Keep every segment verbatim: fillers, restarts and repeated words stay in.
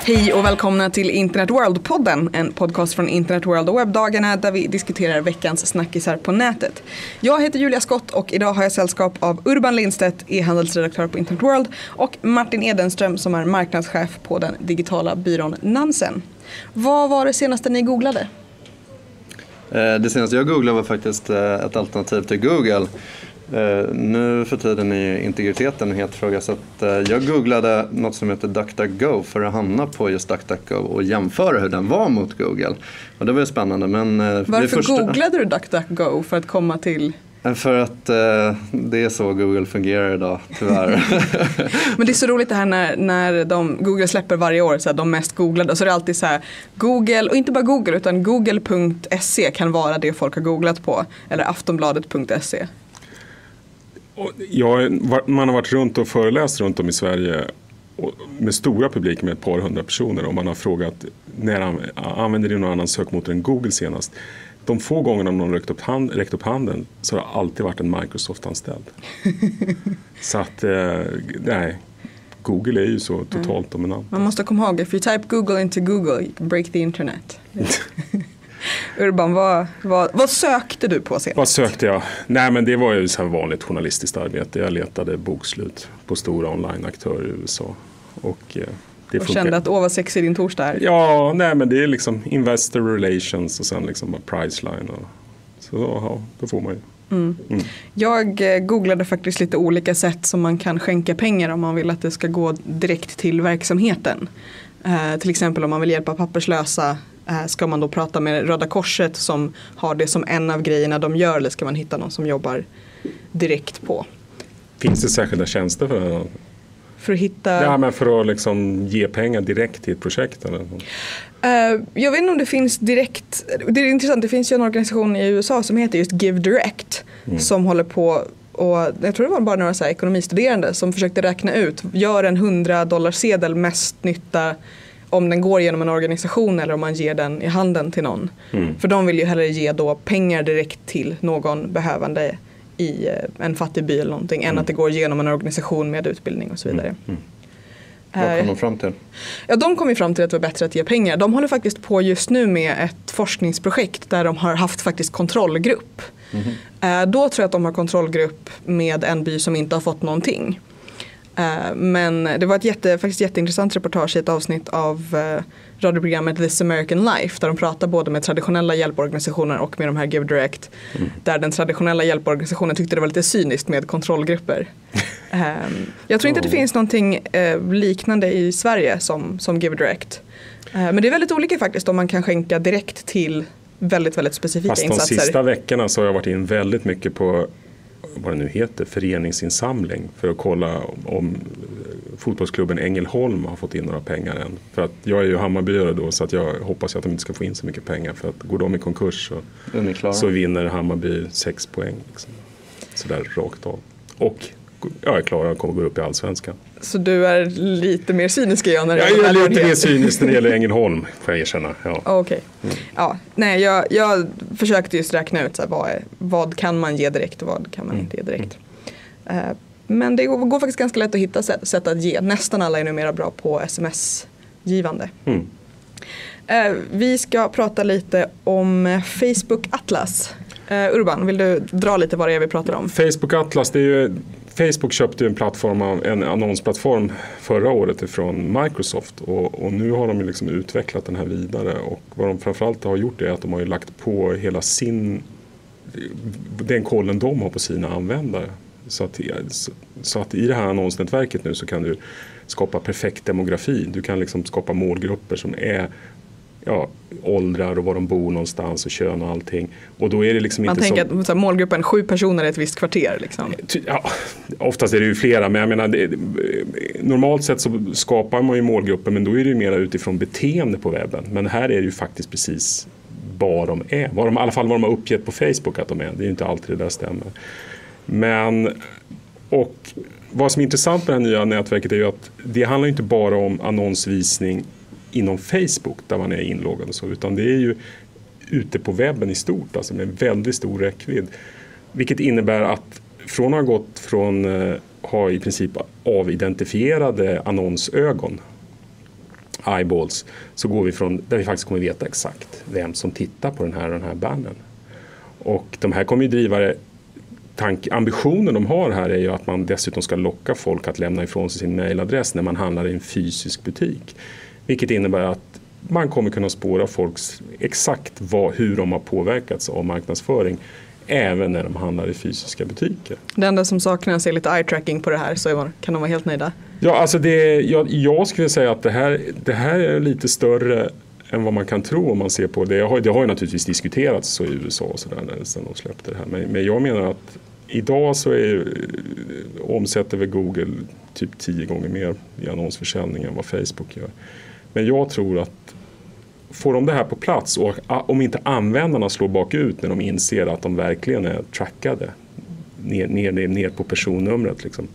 Hej och välkomna till Internet World-podden, en podcast från Internet World och webbdagarna där vi diskuterar veckans snackisar på nätet. Jag heter Julia Skott och idag har jag sällskap av Urban Lindstedt, e-handelsredaktör på Internet World, och Martin Edenström som är marknadschef på den digitala byrån Nansen. Vad var det senaste ni googlade? Det senaste jag googlade var faktiskt ett alternativ till Google. Nu för tiden är integriteten en het fråga, så att jag googlade något som heter DuckDuckGo för att hamna på just DuckDuckGo och jämföra hur den var mot Google. Och det var ju spännande. Men varför första... googlade du DuckDuckGo för att komma till... För att eh, det är så Google fungerar idag, tyvärr. Men det är så roligt det här när, när de, Google släpper varje år så här, de mest googlade. Så är det alltid så här, Google, och inte bara Google utan google punkt se kan vara det folk har googlat på. Eller aftonbladet punkt se. Ja, man har varit runt och föreläst runt om i Sverige med stora publiker med ett par hundra personer. Och man har frågat, när använder du någon annan sökmotor än Google senast? De få gångerna någon räckt upp, hand, räckt upp handen så har det alltid varit en Microsoft-anställd. Så att, eh, nej, Google är ju så totalt mm. dominant. Man måste komma ihåg, if you type Google into Google, you can break the internet. Urban, vad, vad, vad sökte du på senast? Vad sökte jag? Nej, men det var ju så här vanligt journalistiskt arbete. Jag letade bokslut på stora online-aktörer i U S A. Och... Eh, Det och kände att åh vad sexig din torsdag är. Ja, nej men det är liksom investor relations och sen liksom Priceline. Och, så ja, då får man ju. Mm. Mm. Jag googlade faktiskt lite olika sätt som man kan skänka pengar om man vill att det ska gå direkt till verksamheten. Eh, till exempel om man vill hjälpa papperslösa, eh, ska man då prata med Röda Korset som har det som en av grejerna de gör, eller ska man hitta någon som jobbar direkt på? Finns det särskilda tjänster för det? För att hitta... Ja, men för att liksom ge pengar direkt till ett projekt eller? Uh, jag vet inte om det finns direkt. Det är intressant, det finns ju en organisation i U S A som heter just Give Direct mm. som håller på, och jag tror det var bara några så här ekonomistuderande som försökte räkna ut, gör en hundra dollar sedel mest nytta om den går genom en organisation eller om man ger den i handen till någon. Mm. För de vill ju hellre ge då pengar direkt till någon behövande i en fattig by eller någonting mm. än att det går genom en organisation med utbildning och så vidare. Mm. Mm. Vad kom de fram till? Ja, de kom ju fram till att det var bättre att ge pengar. De håller faktiskt på just nu med ett forskningsprojekt där de har haft faktiskt kontrollgrupp. Mm. Då tror jag att de har kontrollgrupp med en by som inte har fått någonting. Men det var ett jätte, faktiskt jätteintressant reportage i ett avsnitt av radioprogrammet This American Life där de pratar både med traditionella hjälporganisationer och med de här Give Direct. Mm. Där den traditionella hjälporganisationen tyckte det var lite cyniskt med kontrollgrupper. um, jag tror inte att det finns någonting uh, liknande i Sverige som, som Give Direct. Uh, men det är väldigt olika faktiskt om man kan skänka direkt till väldigt, väldigt specifika Fast insatser. Fast de sista veckorna så har jag varit in väldigt mycket på vad det nu heter, föreningsinsamling för att kolla om fotbollsklubben Ängelholm har fått in några pengar än. För att jag är ju Hammarbyare då, så att jag hoppas att de inte ska få in så mycket pengar, för att går de i konkurs så, så vinner Hammarby sex poäng liksom. Så där rakt av. Och jag är klar att kommer gå upp i Allsvenskan. Så du är lite mer cynisk jag när det jag är lite mer cynisk när det gäller Ängelholm, får jag erkänna. Ja. Okej. Okay. Mm. Ja, nej, jag, jag försökte just räkna ut så här, vad, är, vad kan man ge direkt och vad kan man mm. inte ge direkt. Mm. Uh, men det går, går faktiskt ganska lätt att hitta sätt, sätt att ge. Nästan alla är numera bra på sms-givande. Mm. Uh, vi ska prata lite om Facebook Atlas. Uh, Urban, vill du dra lite vad det är vi pratar om? Facebook Atlas, det är ju... Facebook köpte en plattform, en annonsplattform förra året ifrån Microsoft och, och nu har de ju liksom utvecklat den här vidare, och vad de framförallt har gjort är att de har ju lagt på hela sin, den kollen de har på sina användare. Så att, så att i det här annonsnätverket nu så kan du skapa perfekt demografi. Du kan liksom skapa målgrupper som är ja, åldrar och var de bor någonstans och kön och allting. Och då är det liksom Man inte tänker som... att så här, målgruppen sju personer i ett visst kvarter liksom. Ja, oftast är det ju flera, men jag menar det, normalt sett så skapar man ju målgrupper, men då är det ju mer utifrån beteende på webben. Men här är det ju faktiskt precis vad de är. Vad de, i alla fall vad de har uppgett på Facebook att de är. Det är ju inte alltid det där stämmer. Men och vad som är intressant med det här nya nätverket är ju att det handlar ju inte bara om annonsvisning inom Facebook där man är inloggad och så, utan det är ju ute på webben i stort, alltså med väldigt stor räckvidd. Vilket innebär att från att ha gått från eh, ha i princip avidentifierade annonsögon eyeballs, så går vi från där vi faktiskt kommer veta exakt vem som tittar på den här och den här bannern. Och de här kommer ju driva det. Tank, ambitionen de har här är ju att man dessutom ska locka folk att lämna ifrån sig sin mailadress när man handlar i en fysisk butik. Vilket innebär att man kommer kunna spåra folks exakt vad, hur de har påverkats av marknadsföring även när de handlar i fysiska butiker. Det enda som saknas är lite eye-tracking på det här, så kan de vara helt nöjda. Ja, alltså det, jag, jag skulle säga att det här, det här är lite större än vad man kan tro om man ser på det. Jag har, det har ju naturligtvis diskuterats så i U S A och sådär när de släppte det här. Men, men jag menar att idag så är omsätter väl Google typ tio gånger mer i annonsförsäljning än vad Facebook gör. Men jag tror att får de det här på plats och om inte användarna slår bakut när de inser att de verkligen är trackade ner, ner, ner, ner på personnumret liksom,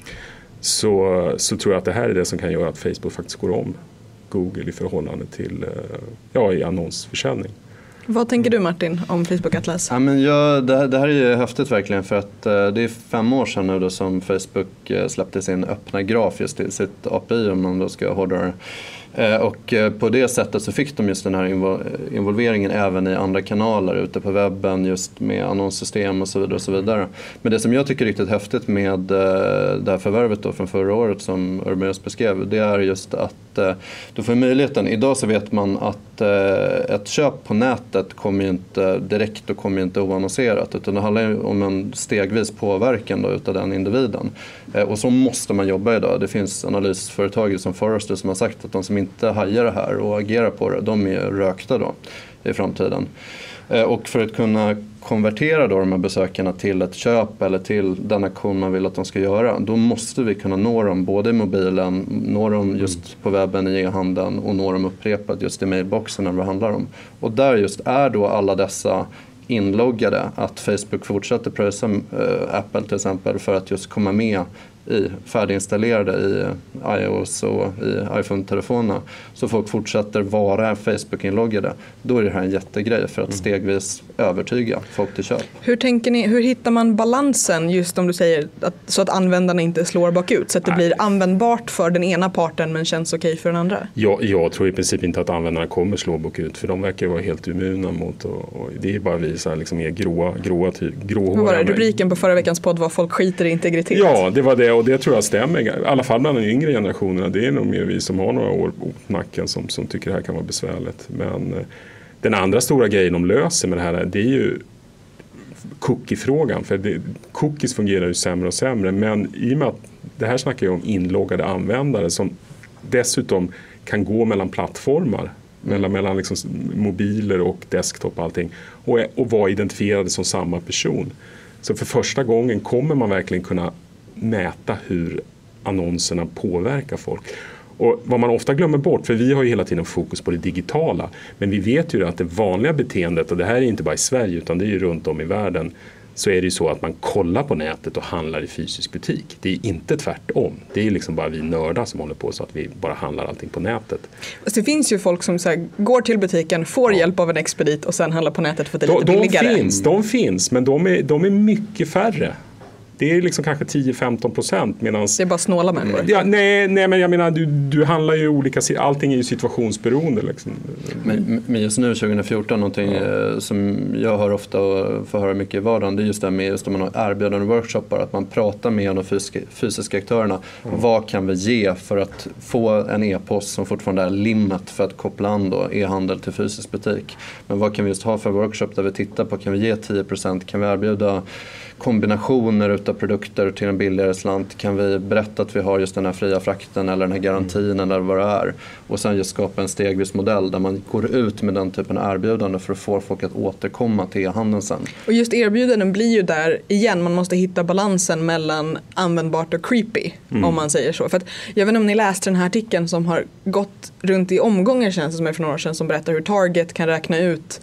så, så tror jag att det här är det som kan göra att Facebook faktiskt går om Google i förhållande till ja, i annonsförsäljning. Vad tänker du Martin om Facebook Atlas? Ja, men jag, det, det här är ju häftigt verkligen för att uh, det är fem år sedan nu då som Facebook uh, släppte sin öppna graf just till sitt A P I om man då ska hårdare. Uh, och uh, på det sättet så fick de just den här invol- involveringen även i andra kanaler ute på webben just med annonssystem och så vidare och så vidare. Men det som jag tycker är riktigt häftigt med uh, det här förvärvet då från förra året som Urban just beskrev, det är just att uh, du får möjligheten. Idag så vet man att uh, ett köp på nätet kommer ju inte direkt och kommer ju inte oannonserat, utan det handlar ju om en stegvis påverkan då utav den individen. Uh, och så måste man jobba idag. Det finns analysföretag som Forrester som har sagt att de som inte hajar det här och agerar på det, de är rökta då i framtiden. Och för att kunna konvertera då de här besökarna till ett köp eller till den aktion man vill att de ska göra, då måste vi kunna nå dem både i mobilen, nå dem just på webben i e-handeln och nå dem upprepat just i mailboxen när det handlar om. Och där just är då alla dessa inloggade att Facebook fortsätter pröjsa äh, Apple till exempel för att just komma med i färdiginstallerade i iOS och i iPhone-telefonerna, så folk fortsätter vara Facebook-inloggade, då är det här en jättegrej för att stegvis övertyga folk till köp. Hur tänker ni, hur hittar man balansen just om du säger att, så att användarna inte slår bakut, så att det blir användbart för den ena parten men känns okej för den andra? Jag, jag tror i princip inte att användarna kommer slå bakut, för de verkar vara helt immuna mot och, och det är bara vi så här liksom mer gråa, gråa typ, gråhåriga. Vad var det? Rubriken på förra veckans podd var folk skiter i integritet. Ja, det var det. Och det tror jag stämmer. I alla fall bland de yngre generationerna. Det är nog mer vi som har några år på nacken som, som tycker det här kan vara besvärligt. Men eh, den andra stora grejen de löser med det här, det är ju cookie-frågan. För det, cookies fungerar ju sämre och sämre. Men i och med att det här snackar ju om inloggade användare som dessutom kan gå mellan plattformar. Mellan, mellan liksom mobiler och desktop och allting. Och, och vara identifierade som samma person. Så för första gången kommer man verkligen kunna mäta hur annonserna påverkar folk. Och vad man ofta glömmer bort, för vi har ju hela tiden fokus på det digitala, men vi vet ju att det vanliga beteendet, och det här är inte bara i Sverige utan det är ju runt om i världen, så är det ju så att man kollar på nätet och handlar i fysisk butik. Det är inte tvärtom. Det är liksom bara vi nördar som håller på så att vi bara handlar allting på nätet. Alltså det finns ju folk som så här, går till butiken, får ja. hjälp av en expedit och sen handlar på nätet för att det är lite de, billigare. De finns, de finns, men de är, de är mycket färre. Det är liksom kanske tio till femton procent. Medans, det är bara snåla människor. Ja, nej, nej, men jag menar, du, du handlar ju olika, allting är ju situationsberoende. Liksom. Men, men just nu tjugo fjorton, någonting ja. som jag hör ofta och får höra mycket i vardagen, det är just det med just om man har erbjudande workshoppar, att man pratar med de fysiska, fysiska aktörerna. Ja. Vad kan vi ge för att få en e-post som fortfarande är limmet för att koppla an då e-handel till fysisk butik. Men vad kan vi just ha för workshop där vi tittar på, kan vi ge tio procent, kan vi erbjuda kombinationer utav produkter till en billigare slant, kan vi berätta att vi har just den här fria frakten eller den här garantin mm. eller vad det är, och sen just skapa en stegvis modell där man går ut med den typen av erbjudande för att få folk att återkomma till e-handeln sen. Och just erbjudanden blir ju där igen, man måste hitta balansen mellan användbart och creepy mm. om man säger så. För att, jag vet inte om ni läste den här artikeln som har gått runt i omgångar, känns det som är för några år sedan, som berättar hur Target kan räkna ut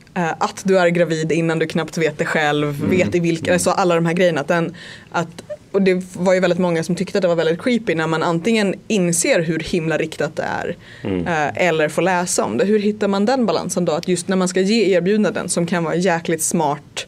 att du är gravid innan du knappt vet det själv, mm. vet i vilka, mm. alltså alla de här grejerna. Att den, att, och det var ju väldigt många som tyckte att det var väldigt creepy när man antingen inser hur himla riktat det är mm. eller får läsa om det. Hur hittar man den balansen då? Att just när man ska ge erbjudanden som kan vara jäkligt smart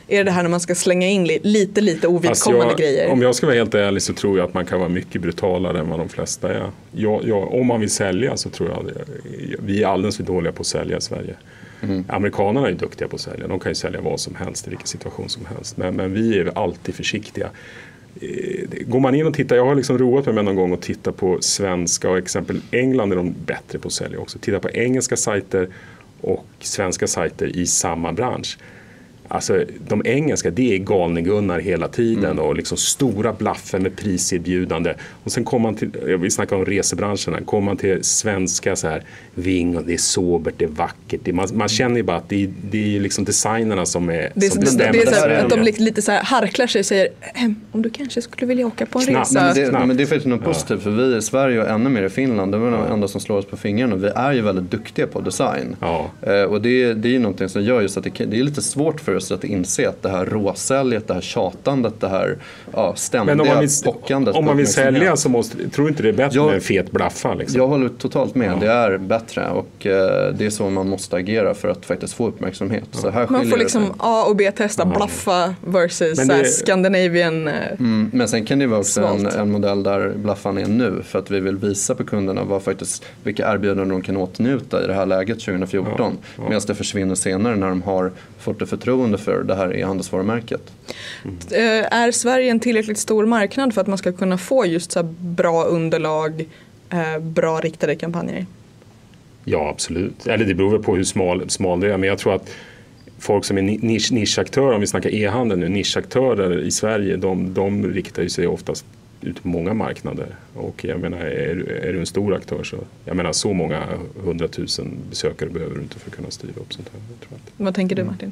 Är det det här när man ska slänga in li- lite, lite ovidkommande jag, grejer? Om jag ska vara helt ärlig så tror jag att man kan vara mycket brutalare än vad de flesta är. Jag, jag, om man vill sälja så tror jag att vi är alldeles för dåliga på att sälja i Sverige. Mm. Amerikanerna är ju duktiga på att sälja. De kan ju sälja vad som helst i vilken situation som helst. Men, men vi är alltid försiktiga. Går man in och tittar, jag har liksom roat mig med någon gång att titta på svenska och exempel England är de bättre på att sälja också. Titta på engelska sajter och svenska sajter i samma bransch. Alltså de engelska, det är galningunnar hela tiden mm. och liksom stora blaffer med priserbjudande. Och sen kommer man till, vi snackar om resebranscherna, kommer man till svenska så här, ving och det är sobert, det är vackert. Det är, man, man känner ju bara att det är, det är liksom designerna som, är, det är, som bestämmer. Det är så här, att de lite, lite så här harklar sig och säger, om du kanske skulle vilja åka på en Snabbt. resa. Men det, men det är faktiskt något positivt, för vi i Sverige och ännu mer i Finland, det är de enda som slår oss på fingrarna. Vi är ju väldigt duktiga på design. Ja. Eh, och det, det är ju någonting som gör just att det, det är lite svårt för oss att inse att det här råsäljet, det här tjatandet, det här ja, ständiga men om man vill, pockandet. Om man vill sälja så måste, tror inte det är bättre jag, med en fet blaffa? Liksom. Jag håller totalt med, ja. det är bättre och eh, det är så man måste agera för att faktiskt få uppmärksamhet. Ja. Så här man får liksom A och B-testa, ja. blaffa versus det, Scandinavian. Mm, men sen kan det vara också en, en modell där blaffan är nu för att vi vill visa på kunderna vad faktiskt, vilka erbjudanden de kan åtnjuta i det här läget tjugo fjorton. Ja. Ja. Medan det försvinner senare när de har fått det förtroende för det här e-handelsvarumärket. Mm. Är Sverige en tillräckligt stor marknad för att man ska kunna få just så här bra underlag, bra riktade kampanjer? Ja, absolut. Eller det beror väl på hur smal, smal det är. Men jag tror att folk som är nisch, nischaktörer, om vi snackar e-handel nu, nischaktörer i Sverige, de, de riktar ju sig oftast ut på många marknader. Och jag menar, är, är du en stor aktör så, jag menar så många hundratusen besökare behöver du inte för att kunna styra upp sånt här. Jag tror att. Vad tänker du, Martin?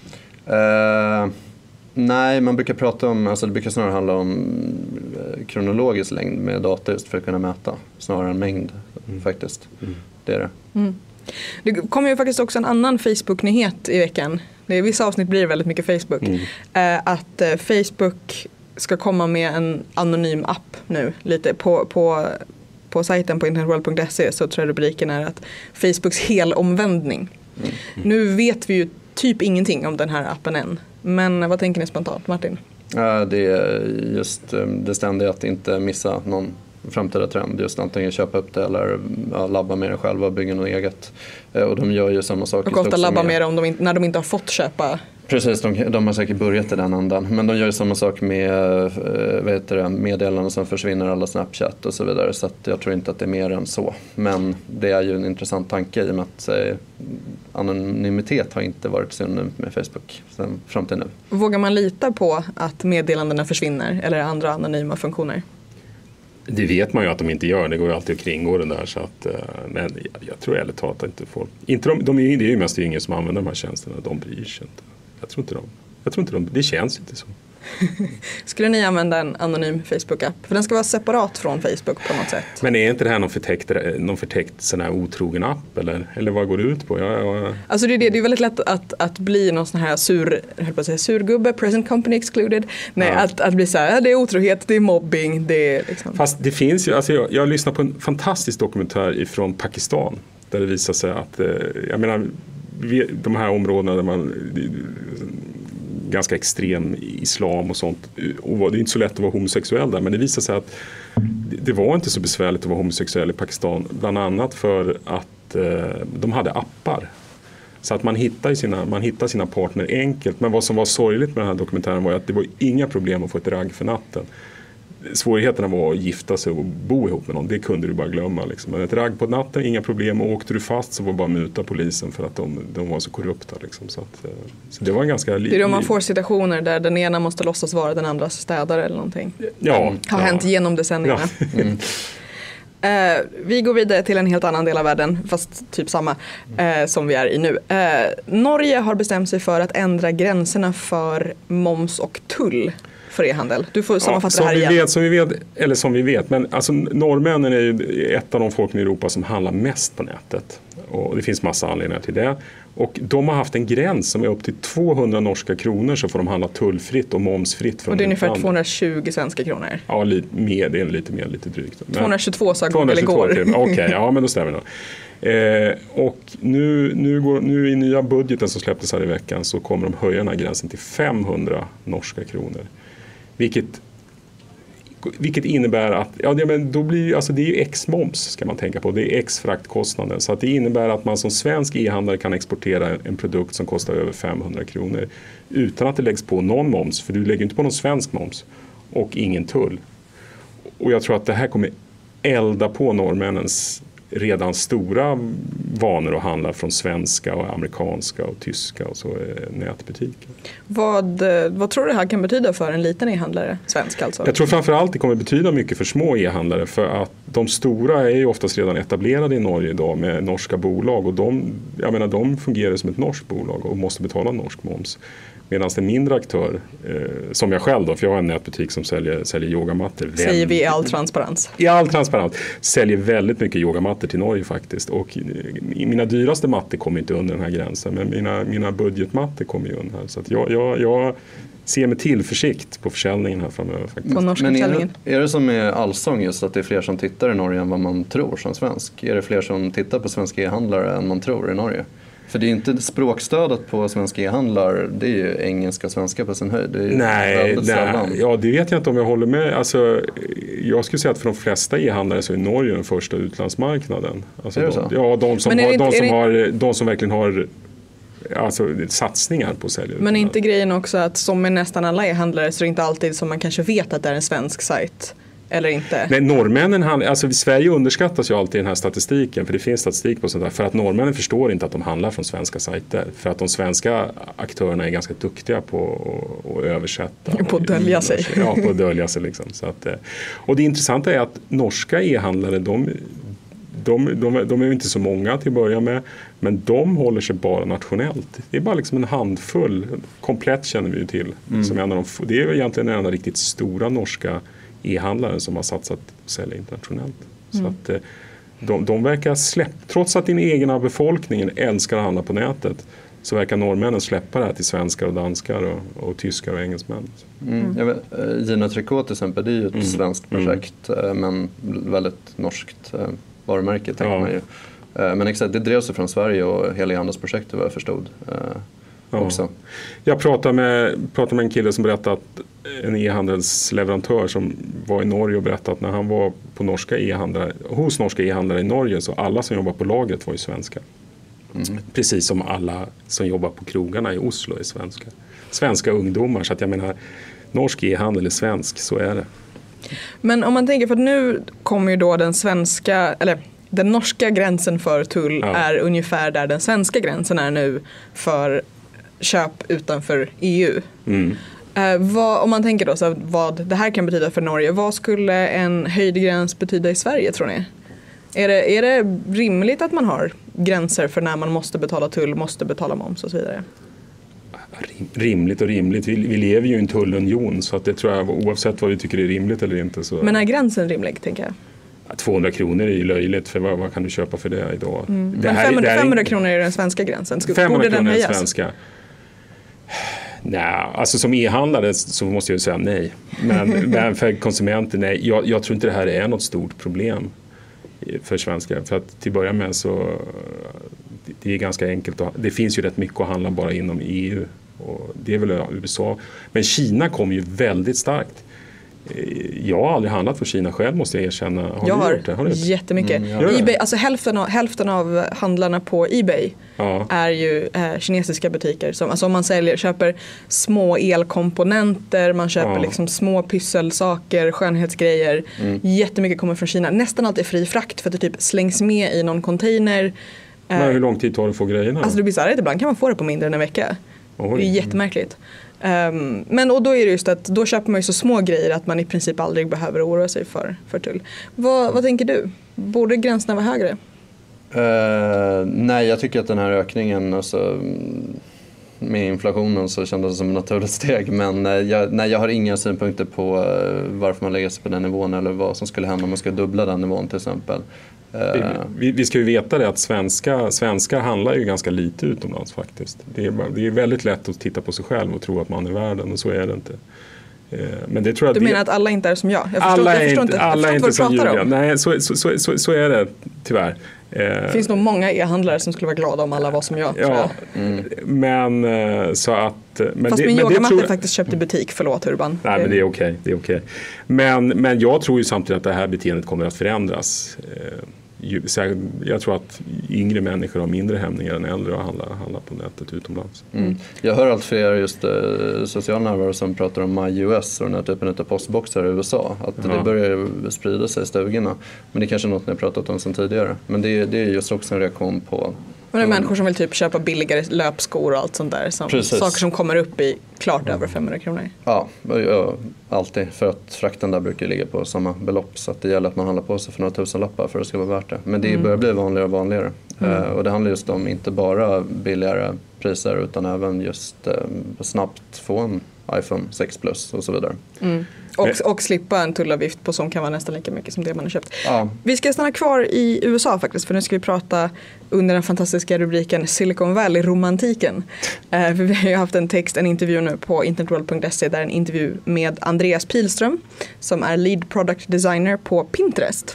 Uh, nej, man brukar prata om, alltså det brukar snarare handla om kronologisk längd med data just för att kunna mäta, snarare än mängd mm. faktiskt. Mm. Det är det. Mm. Det kommer ju faktiskt också en annan Facebook-nyhet i veckan. Det är, vissa avsnitt blir väldigt mycket Facebook. Mm. Uh, att uh, Facebook ska komma med en anonym app nu. Lite på, på, på sajten på internetworld punkt se så tror jag rubriken är att Facebooks helomvändning. Mm. Nu vet vi ju typ ingenting om den här appen än. Men vad tänker ni spontant, Martin? Ja, det är just det ständiga att inte missa någon framtida trend. Just antingen köpa upp det eller ja, labba med det själva och bygga något eget. Och de gör ju samma sak. Och ofta labba med det om de inte, när de inte har fått köpa. Precis, de, de har säkert börjat i den andan. Men de gör ju samma sak med vad heter det, meddelanden som försvinner alla Snapchat och så vidare. Så att jag tror inte att det är mer än så. Men det är ju en intressant tanke i och med att eh, anonymitet har inte varit synonymt med Facebook sen fram till nu. Vågar man lita på att meddelandena försvinner eller andra anonyma funktioner? Det vet man ju att de inte gör, det går ju alltid att kringgå det där. Så att, men jag, jag tror ärligt talat inte folk. Inte de, de är, det är ju mest ingen som använder de här tjänsterna, de bryr sig inte. Jag tror inte de, jag tror inte de, det känns inte så. Skulle ni använda en anonym Facebook-app? För den ska vara separat från Facebook på något sätt. Men är inte det här någon förtäckt, någon förtäckt sån här otrogen app? Eller, eller vad går det ut på? Jag, jag... Alltså det är, det, det är väldigt lätt att, att bli någon sån här sur, jag höll på att säga, surgubbe, present company excluded. Nej, ja. att, att bli så här, det är otrohet, det är mobbing. Det är liksom... Fast det finns ju, alltså jag, jag lyssnar på en fantastisk dokumentär från Pakistan. Där det visar sig att, jag menar, de här områdena där man... ganska extrem islam och sånt. Och det är inte så lätt att vara homosexuell där, men det visar sig att det var inte så besvärligt att vara homosexuell i Pakistan. Bland annat för att eh, de hade appar. Så att man hittar sina, man hittar sina partner enkelt. Men vad som var sorgligt med den här dokumentären var att det var inga problem att få ett ragg för natten. Svårigheterna var att gifta sig och bo ihop med någon. Det kunde du bara glömma. Liksom. Men ett ragg på natten, inga problem. Och åkte du fast så var bara muta polisen för att de, de var så korrupta. Liksom. Så, att, så det var en ganska... Det är då man får situationer där den ena måste låtsas vara den andras städare eller någonting. Ja. Har ja. hänt genom decennierna. Ja. Mm. Uh, vi går vidare till en helt annan del av världen, fast typ samma uh, som vi är i nu. Uh, Norge har bestämt sig för att ändra gränserna för moms och tull för e-handel. Du får sammanfatta ja, det här vi igen. Vet, som vi vet, eller som vi vet, men alltså norrmännen är ju ett av de folk i Europa som handlar mest på nätet. Och det finns massa anledningar till det. Och de har haft en gräns som är upp till tvåhundra norska kronor, så får de handla tullfritt och momsfritt från. Och det är ungefär utlandet. tvåhundratjugo svenska kronor. Ja, lite mer, det är lite mer, lite drygt. Men tvåhundratjugotvå sa Google igår. Okej, okay, ja men då stämmer det. Eh, och nu, nu, går, nu i nya budgeten som släpptes här i veckan så kommer de höja den här gränsen till femhundra norska kronor. Vilket, vilket innebär att ja, det, men då blir, alltså det är ju ex-moms ska man tänka på. Det är ex-fraktkostnader. Så att det innebär att man som svensk e-handlare kan exportera en produkt som kostar över femhundra kronor utan att det läggs på någon moms. För du lägger inte på någon svensk moms och ingen tull. Och jag tror att det här kommer elda på norrmännens redan stora vanor att handla från svenska och amerikanska och tyska och så nätbutiker. Vad, vad tror du det här kan betyda för en liten e-handlare, svensk alltså? Jag tror framförallt det kommer betyda mycket för små e-handlare, för att de stora är ju oftast redan etablerade i Norge idag med norska bolag, och de, jag menar, de fungerar som ett norskt bolag och måste betala norsk moms. Medan en mindre aktör, eh, som jag själv då, för jag har en nätbutik som säljer, säljer yogamattor. Säger vi i all transparens. I all transparens. Säljer väldigt mycket yogamattor till Norge faktiskt. Och mina dyraste mattor kommer inte under den här gränsen, men mina, mina budgetmattor kommer ju under här. Så att jag, jag, jag ser med tillförsikt på försäljningen här framöver faktiskt. På norska men är försäljningen. det, är det som med Allsång just att det är fler som tittar i Norge än vad man tror som svensk? Är det fler som tittar på svenska e-handlare än man tror i Norge? För det är inte språkstödet på svenska e-handlar, det är ju engelska och svenska på sin höjd. Det är ju nej, nej. Ja, det vet jag inte om jag håller med. Alltså, jag skulle säga att för de flesta e-handlare så är Norge den första utlandsmarknaden. Alltså, är det så? De, ja, de som, har, inte, de, som det... har, de som verkligen har alltså, satsningar på att sälja. Men är inte grejen också att som med nästan alla e-handlare så är det inte alltid som man kanske vet att det är en svensk sajt? Eller inte? Nej, norrmännen, alltså Sverige underskattas ju alltid i den här statistiken, för det finns statistik på sånt där, för att norrmännen förstår inte att de handlar från svenska sajter, för att de svenska aktörerna är ganska duktiga på att, att översätta. På att dölja sig. Ja, på att dölja sig liksom. Så att, och det intressanta är att norska e-handlare, de, de, de, de är ju inte så många till att börja med, men de håller sig bara nationellt. Det är bara liksom en handfull, komplett känner vi ju till. Mm. Som en av de, det är ju egentligen den enda riktigt stora norska e-handlaren som har satsat på att sälja internationellt. Mm. Så att de, de verkar släppa, trots att den egna befolkningen älskar att handla på nätet, så verkar norrmännen släppa det här till svenskar och danskar och, och tyskar och engelsmän. Mm. Jag vet, Gina Tricot till exempel, det är ju ett mm. svenskt projekt mm. men väldigt norskt varumärke tänker ja. man ju. Men exakt, det drev sig från Sverige och hela handelsprojektet vad jag förstod. Ja. Också. Jag pratade med, pratade med en kille som berättade att en e-handelsleverantör som var i Norge och berättade att när han var på norska e-handlare, hos norska e-handlare i Norge, så alla som jobbar på lagret var ju svenska. Mm. Precis som alla som jobbar på krogarna i Oslo är svenska. Svenska ungdomar, så att jag menar, norsk e-handel är svensk, så är det. Men om man tänker, för att nu kommer ju då den svenska, eller den norska gränsen för tull ja. är ungefär där den svenska gränsen är nu för köp utanför E U. Mm. Eh, vad, om man tänker då så vad det här kan betyda för Norge, vad skulle en höjd gräns betyda i Sverige tror ni? Är det, är det rimligt att man har gränser för när man måste betala tull, måste betala moms och så vidare? Rimligt och rimligt. Vi, vi lever ju i en tullunion, så att det tror jag oavsett vad vi tycker är rimligt eller inte. Så... Men är gränsen rimlig, tänker jag? tvåhundra kronor är ju löjligt, för vad, vad kan du köpa för det idag? Mm. Det här, Men femhundra, femhundra kronor är den svenska gränsen. Skulle, femhundra borde den kronor är höjas? Svenska. Nej, alltså som e-handlare så måste jag säga nej. Men, men för konsumenter, nej. Jag, jag tror inte det här är något stort problem för svenskar. För att till början med så det är ganska enkelt. Att, det finns ju rätt mycket att handla bara inom E U. Och det är väl U S A. Men Kina kommer ju väldigt starkt. Jag har aldrig handlat för Kina själv, måste jag erkänna. Har jag har, gjort det? Har du jättemycket. Mm, ja. eBay, alltså hälften av, hälften av handlarna på eBay ja. är ju eh, kinesiska butiker. Som, alltså om man säljer, köper små elkomponenter, man köper ja. liksom små pysselsaker, skönhetsgrejer. Mm. Jättemycket kommer från Kina. Nästan alltid fri frakt för att det typ slängs med i någon container. Men hur lång tid tar det att få grejerna? Alltså det blir så här, ibland kan man få det på mindre än en vecka. Oj. Det är jättemärkligt. Um, men och då är det just att då köper man ju så små grejer att man i princip aldrig behöver oroa sig för, för tull. Vad, vad tänker du? Borde gränserna vara högre? Uh, nej, jag tycker att den här ökningen, alltså, med inflationen så kändes det som ett naturligt steg. Men uh, jag, nej, jag har inga synpunkter på uh, varför man lägger sig på den nivån eller vad som skulle hända om man ska dubbla den nivån till exempel. Vi, vi ska ju veta det att svenska, svenskar handlar ju ganska lite utomlands faktiskt. Det är, det är väldigt lätt att titta på sig själv och tro att man är världen, och så är det inte. Men det tror jag du menar det, att alla inte är som jag? Jag förstår, alla jag förstår inte, inte, alla jag inte förstår som vad du pratar Julia. om. Nej, så, så, så, så, så är det tyvärr. Det finns nog många e-handlare som skulle vara glada om alla var som jag. Ja, mm. men så att... Men Fast det, min men yogamatta tror... är faktiskt köpt i butik, förlåt Urban. Nej, men det är okej. Det är okej. Men, men jag tror ju samtidigt att det här beteendet kommer att förändras. Jag tror att yngre människor har mindre hämningar än äldre att handla, handla på nätet utomlands. Mm. Jag hör allt fler just eh, social närvaro som pratar om My U S och den här typen av postboxar i U S A. Att ja. det börjar sprida sig i stugorna. Men det är kanske något ni har pratat om sedan tidigare. Men det, det är just också en reaktion på... Och det är människor som vill typ köpa billigare löpskor och allt sånt där. Som, saker som kommer upp i klart över femhundra kronor. Ja, ja, alltid. För att frakten där brukar ligga på samma belopp. Så att det gäller att man handlar på sig för några tusen lappar för att det ska vara värt det. Men det mm. börjar bli vanligare och vanligare. Mm. Uh, och det handlar just om inte bara billigare priser utan även just uh, snabbt få en iPhone sex plus och så vidare. Mm. Och, och slippa en tullavgift på som kan vara nästan lika mycket som det man har köpt. Ja. Vi ska stanna kvar i U S A faktiskt, för nu ska vi prata under den fantastiska rubriken Silicon Valley-romantiken. Eh, för vi har ju haft en text, en intervju nu på internetworld punkt se där en intervju med Andreas Pilström som är lead product designer på Pinterest.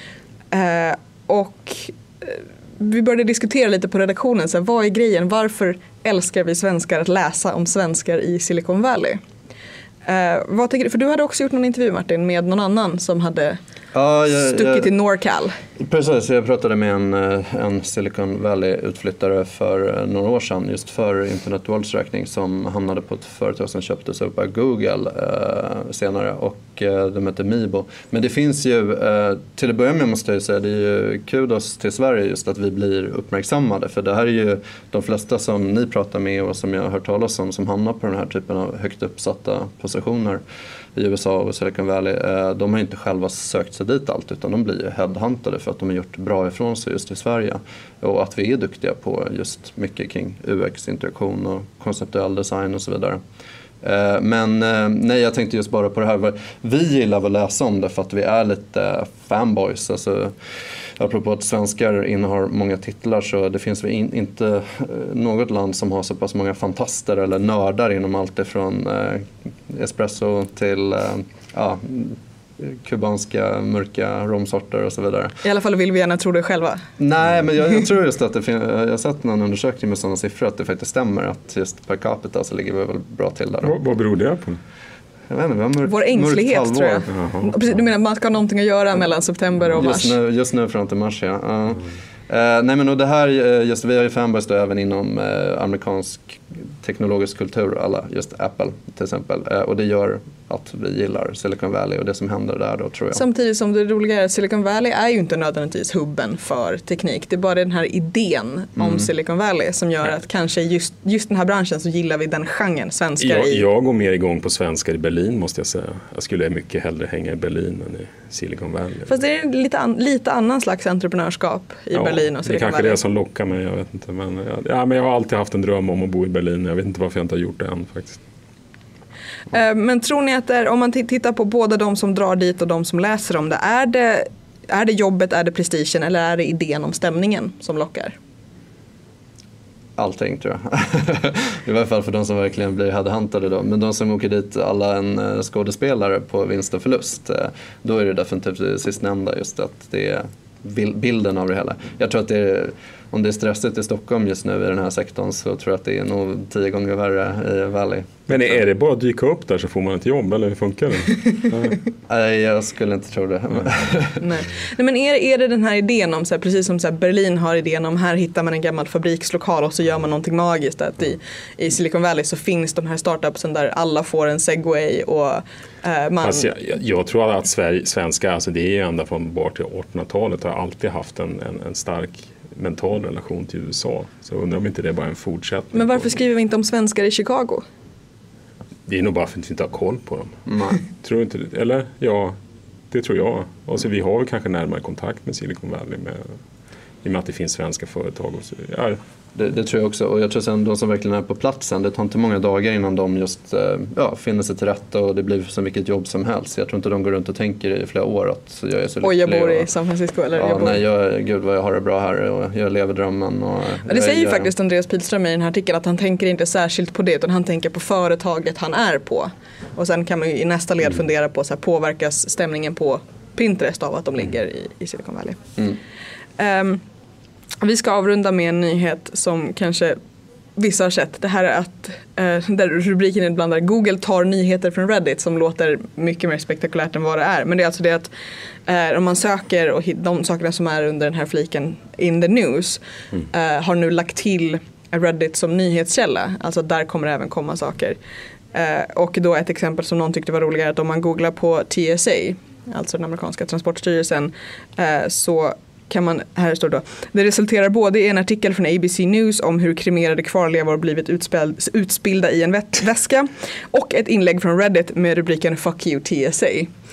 Eh, och eh, vi började diskutera lite på redaktionen, så här, vad är grejen? Varför älskar vi svenskar att läsa om svenskar i Silicon Valley? Uh, vad tycker du? För du hade också gjort någon intervju, Martin, med någon annan som hade ja, jag, stuckit jag, i Norcal. Precis, jag pratade med en, en Silicon Valley-utflyttare för några år sedan just för Internet Worlds räkning som hamnade på ett företag som köptes upp av Google uh, senare och uh, de heter Mibo. Men det finns ju, uh, till att börja med måste jag säga, det är ju kudos till Sverige just att vi blir uppmärksammade, för det här är ju de flesta som ni pratar med och som jag har hört talas om som hamnar på den här typen av högt uppsatta positioner i U S A och Silicon Valley, de har inte själva sökt sig dit allt utan de blir headhuntade för att de har gjort bra ifrån sig just i Sverige och att vi är duktiga på just mycket kring U X, interaktion och konceptuell design och så vidare. Men nej, jag tänkte just bara på det här. Vi gillar att läsa om det för att vi är lite fanboys. Alltså, apropå att svenskar innehar många titlar så det finns väl in, inte något land som har så pass många fantaster eller nördar inom allt ifrån eh, espresso till eh, ja, kubanska mörka romsorter och så vidare. I alla fall vill vi gärna tro det själva. Nej, men jag, jag tror just att det finns, jag har sett någon undersökning med sådana siffror att det faktiskt stämmer att just per capita så ligger vi väl bra till där. Vad, vad beror det på? Jag vet inte, vi har mörkt, vår ängslighet tror jag. Precis, du menar att man ska ha någonting att göra mellan september och mars? Just nu, just nu fram till mars, ja. Uh. Mm. Uh, nej men och det här, just, vi har ju fanboys då även inom uh, amerikansk teknologisk kultur, alla, just Apple till exempel. Uh, och det gör att vi gillar Silicon Valley och det som händer där då, tror jag. Samtidigt som det roliga är att Silicon Valley är ju inte nödvändigtvis hubben för teknik. Det är bara den här idén mm. om Silicon Valley som gör att kanske just, just den här branschen så gillar vi den genren, svenskar jag, i. Jag går mer igång på svenskar i Berlin måste jag säga. Jag skulle mycket hellre hänga i Berlin än i Silicon Valley. Fast det är lite, an, lite annan slags entreprenörskap i ja, Berlin och Silicon Valley. Det är kanske Valley. Det som lockar mig, jag vet inte. Men jag, ja, men jag har alltid haft en dröm om att bo i Berlin. Jag vet inte varför jag inte har gjort det än faktiskt. Men tror ni att det är, om man tittar på både de som drar dit och de som läser om det, är det, är det jobbet, är det prestigen eller är det idén om stämningen som lockar? Allting tror jag. I varje fall för de som verkligen blir headhuntade då. Men de som åker dit alla en skådespelare på vinst och förlust, då är det definitivt det sistnämnda just att det är bilden av det hela. Jag tror att det är, om det är stressigt i Stockholm just nu i den här sektorn så tror jag att det är nog tio gånger värre i Valley. Men är det bara att dyka upp där så får man ett jobb eller hur funkar det? Nej, jag skulle inte tro det. Nej. Nej, men är, är det den här idén om, så här, precis som så här, Berlin har idén om här hittar man en gammal fabrikslokal och så gör man någonting magiskt. Att i, i Silicon Valley så finns de här startupsen där alla får en Segway och eh, man... Alltså, jag, jag tror att Sverige, svenska, alltså det är ju ända från bort till artonhundratalet har alltid haft en, en, en stark mental relation till U S A. Så undrar om inte det är bara en fortsättning. Men varför skriver vi inte om svenskar i Chicago? Det är nog bara för att vi inte har koll på dem. Nej. Tror inte det? Eller? Ja, det tror jag. Alltså, vi har kanske närmare kontakt med Silicon Valley med i och med att det finns svenska företag. Och så, ja. Det, det tror jag också, och jag tror sen de som verkligen är på platsen, det tar inte många dagar innan de just ja, finner sig till rätta och det blir som vilket jobb som helst. Jag tror inte de går runt och tänker i flera år att jag är så lycklig. Oj, jag bor i och, San Francisco eller ja, jag bor... nej, jag, gud vad jag har det bra här och jag lever drömmen. Och ja, det säger ju jag, faktiskt Andreas Pilström i den här artikeln att han tänker inte särskilt på det utan han tänker på företaget han är på. Och sen kan man ju i nästa led fundera på så här, påverkas stämningen på Pinterest av att de ligger i, i Silicon Valley. Mm. Um, Vi ska avrunda med en nyhet som kanske vissa har sett. Det här är att, eh, där rubriken inblandar Google tar nyheter från Reddit som låter mycket mer spektakulärt än vad det är. Men det är alltså det att eh, om man söker och de sakerna som är under den här fliken in the news mm. eh, har nu lagt till Reddit som nyhetskälla. Alltså där kommer det även komma saker. Eh, och då ett exempel som någon tyckte var roligare att om man googlar på T S A, alltså den amerikanska transportstyrelsen, eh, så kan man, här står då, det resulterar både i en artikel från A B C News om hur kremerade kvarlevor blivit utspel, utspillda i en vät, väska och ett inlägg från Reddit med rubriken Fuck you T S A.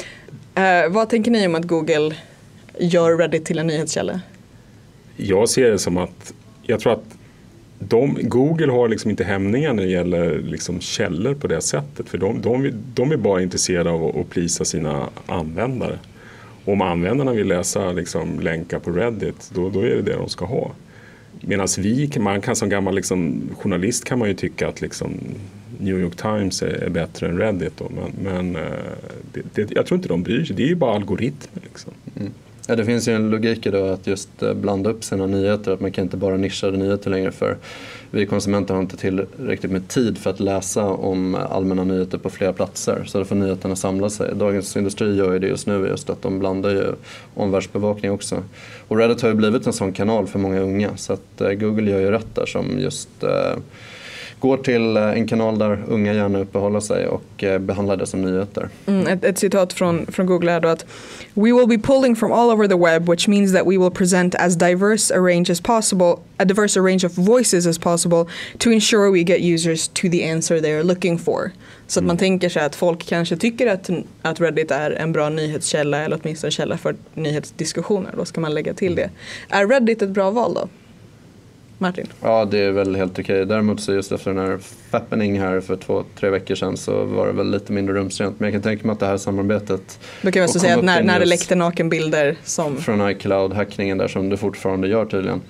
Uh, vad tänker ni om att Google gör Reddit till en nyhetskälla? Jag ser det som att, jag tror att de, Google har liksom inte hämningar när det gäller liksom källor på det sättet. För de, de, de är bara intresserade av att, att plisa sina användare. Om användarna vill läsa liksom, länkar på Reddit, då, då är det det de ska ha. Medan vi, man kan som gammal liksom, journalist kan man ju tycka att liksom, New York Times är, är bättre än Reddit. Då, men men det, det, jag tror inte de bryr sig, det är ju bara algoritmer. Liksom. Mm. Ja, det finns ju en logik idag att just blanda upp sina nyheter, att man kan inte bara nischa nyheter längre för vi konsumenter har inte tillräckligt med tid för att läsa om allmänna nyheter på flera platser. Så då får nyheterna samla sig. Dagens Industri gör ju det just nu, just att de blandar ju omvärldsbevakning också. Och Reddit har ju blivit en sån kanal för många unga så att eh, Google gör ju rätt där som just eh, går till en kanal där unga gärna uppehåller sig och eh, behandlar det som nyheter. Mm, ett, ett citat från, från Google är då att "We will be pulling from all over the web, which means that we will present as diverse a range as possible, a diverse a range of voices as possible to ensure we get users to the answer they are looking for." Så att man tänker sig att folk kanske tycker att, att Reddit är en bra nyhetskälla eller åtminstone källa för nyhetsdiskussioner. Då ska man lägga till det. Är Reddit ett bra val då? Martin? Ja, det är väl helt okej. Däremot så just efter den här fappening här för två, tre veckor sedan så var det väl lite mindre rumsrent. Men jag kan tänka mig att det här samarbetet... Då kan vi också säga att när, när det läckte nakenbilder som... Från iCloud-hackningen där som det fortfarande gör tydligen.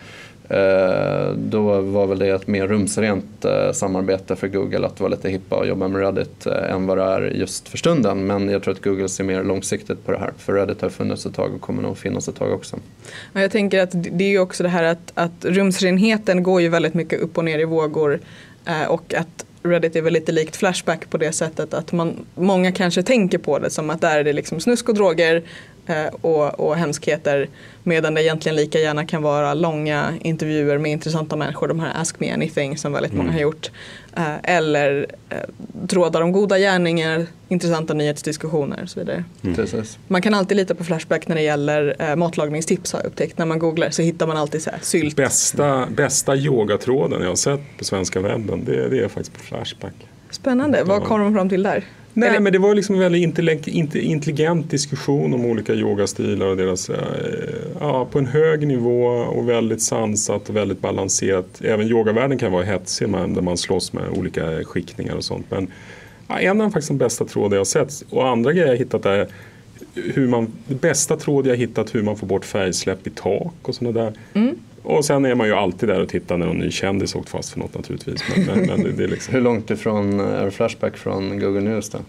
Eh, då var väl det ett mer rumsrent eh, samarbete för Google att vara lite hippa och jobba med Reddit eh, än vad det är just för stunden. Men jag tror att Google ser mer långsiktigt på det här. För Reddit har funnits ett tag och kommer nog finnas ett tag också. Ja, jag tänker att det är ju också det här att, att rumsrenheten går ju väldigt mycket upp och ner i vågor eh, och att Reddit är väl lite likt Flashback på det sättet att man, många kanske tänker på det som att där är det liksom snusk och droger eh, och, och hemskheter medan det egentligen lika gärna kan vara långa intervjuer med intressanta människor, de här Ask Me Anything som väldigt många mm. har gjort eh, eller eh, trådar om goda gärningar, intressanta nyhetsdiskussioner och så vidare. Mm. Man kan alltid lita på Flashback när det gäller eh, matlagningstips har jag upptäckt. När man googlar så hittar man alltid så här sylt. Bästa, bästa yogatråden jag har sett på svenska webben, det, det är faktiskt på Flashback. Spännande, ja. Vad kom de fram till där? Nej, Eller? men det var liksom en väldigt intelligent diskussion om olika yogastilar och deras, ja, på en hög nivå och väldigt sansat och väldigt balanserat. Även yogavärlden kan vara hetsig där man slåss med olika skickningar och sånt. Men ja, en av faktiskt de bästa trådar jag har sett. Och andra grejer jag hittat är hur man, det bästa tråd jag hittat hur man får bort färgsläpp i tak och sådana där. Mm. Och sen är man ju alltid där och tittar när någon ny kändis åkt fast för något naturligtvis. Men, men, men det, det är liksom... Hur långt ifrån är Flashback från Google News då?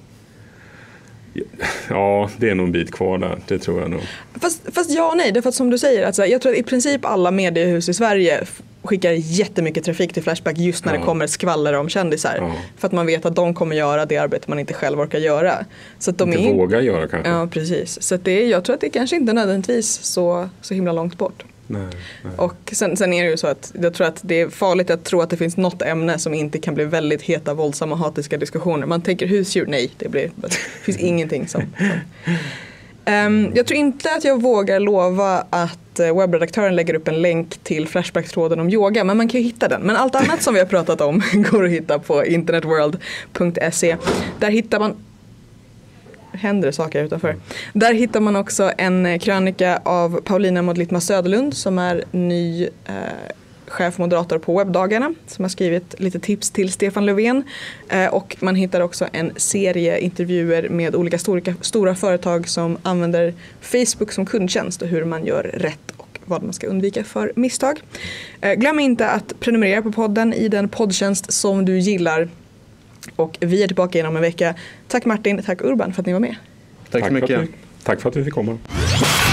Ja, det är nog en bit kvar där, det tror jag nog. Fast, fast ja och nej, det är för att som du säger, alltså, jag tror att i princip alla mediehus i Sverige skickar jättemycket trafik till Flashback just när ja. det kommer skvaller om kändisar. Ja. För att man vet att de kommer göra det arbete man inte själv orkar göra. Så att de inte är... vågar göra kanske. Ja, precis. Så att det är, jag tror att det kanske inte nödvändigtvis så, så himla långt bort. Nej, nej. Och sen, sen är det ju så att jag tror att det är farligt att tro att det finns något ämne som inte kan bli väldigt heta, våldsamma, hatiska diskussioner. Man tänker husdjur, nej, det, blir, det finns ingenting som... som. Um, jag tror inte att jag vågar lova att webbredaktören lägger upp en länk till Flashback-tråden om yoga, men man kan ju hitta den. Men allt annat som vi har pratat om går att hitta på internetworld punkt se. Där hittar man... händer det saker utanför. Mm. Där hittar man också en krönika av Paulina Modlitma Söderlund som är ny eh, chefmoderator på webbdagarna som har skrivit lite tips till Stefan Löfven. Eh, och man hittar också en serie intervjuer med olika stora, stora företag som använder Facebook som kundtjänst och hur man gör rätt och vad man ska undvika för misstag. Eh, glöm inte att prenumerera på podden i den poddtjänst som du gillar. Och vi är tillbaka igen om en vecka. Tack Martin, tack Urban för att ni var med. Tack så mycket. Tack för att vi fick komma.